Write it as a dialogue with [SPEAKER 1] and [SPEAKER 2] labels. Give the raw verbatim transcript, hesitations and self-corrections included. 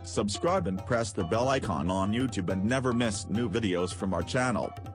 [SPEAKER 1] Subscribe and press the bell icon on YouTube and never miss new videos from our channel.